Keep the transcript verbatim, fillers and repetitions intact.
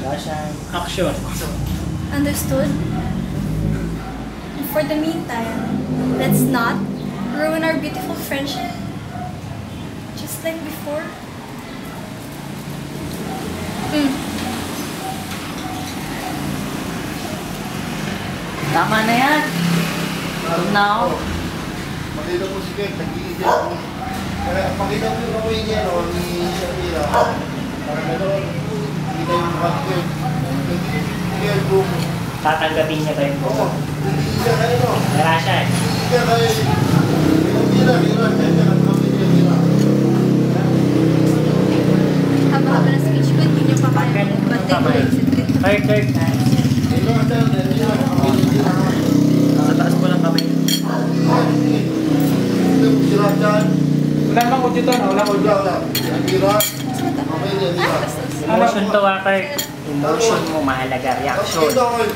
Action. Action. Understood? For the meantime, let's not ruin our beautiful friendship. Just like before. Mm. Tama na yan. Huwag na ako. Pakita mo si Kate, nag-iisip mo. Pakita mo yung kamay niya, no, ni Shakira. Para gano'n, hindi kayo makakit. Hindi kayo buko. Tatanggapin niya ba yung buko? Oo, hindi siya kayo, no? Wala siya eh. Hindi siya kayo. Hindi na, hindi na, hindi na, hindi na. Haba-haba na speech ko, hindi niyo pa kaya. Ba't tayo exit ko? Third, third na. Sa taas mo lang kami. Wala bang audio to? Wala audio. Shakira. Ah, bastos. Emotion to, Walker. Emotion mo mahalaga. Reaction.